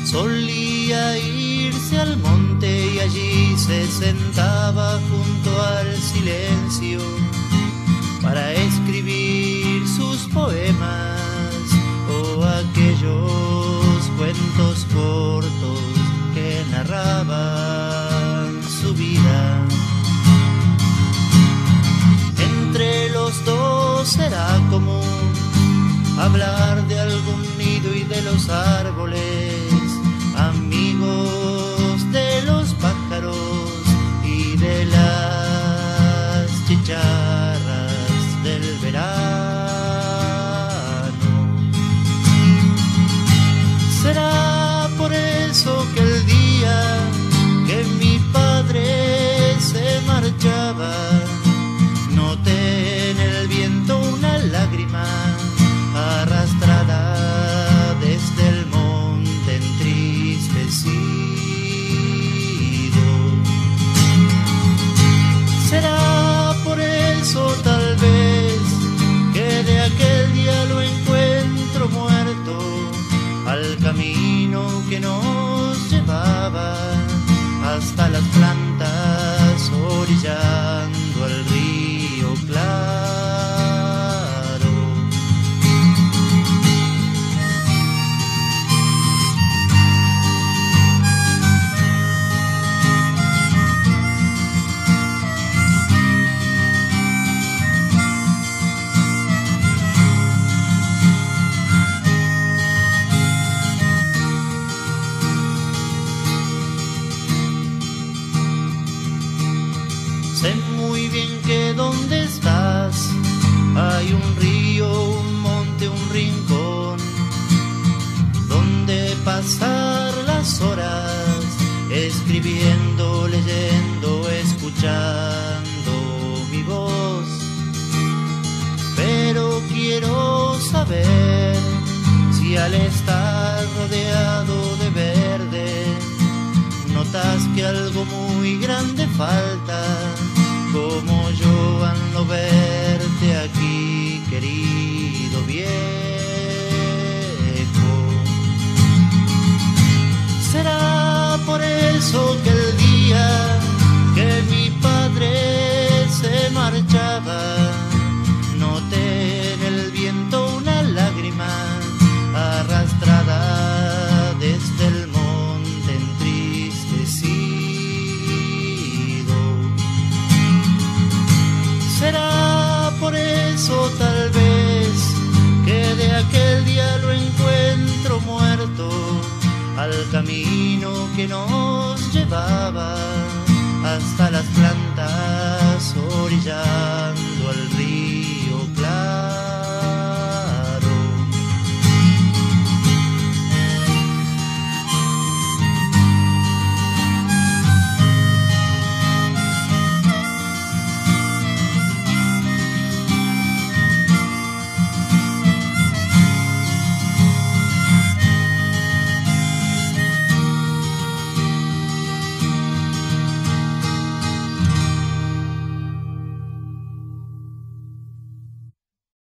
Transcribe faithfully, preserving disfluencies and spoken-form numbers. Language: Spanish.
Solía irse al monte y allí se sentaba junto al silencio para escribir sus poemas o aquellos cuentos cortos que narraban su vida. Entre los dos era común hablar de algún nido y de los árboles, amigos de los pájaros y de las chicharras del verano. Será por eso que el día que mi padre se marchaba, noté en el viento una lágrima arrastrada desde el monte entristecido. Será por eso tal vez que de aquel día lo encuentro muerto al camino que nos llevaba hasta las plantas orillando al río claro. Sé muy bien que donde estás hay un río, un monte, un rincón donde pasar las horas escribiendo, leyendo, escuchando mi voz. Pero quiero saber si al estar rodeado de verde notas que algo muy grande falta, como yo al no verte aquí, querido viejo. Será por eso que el día que mi padre se marchaba, noté en el viento una lágrima arrastrada desde el monte entristecido. Será por eso tal vez que de aquel día lo encuentro muerto al camino que nos llevaba hasta las plantas orillando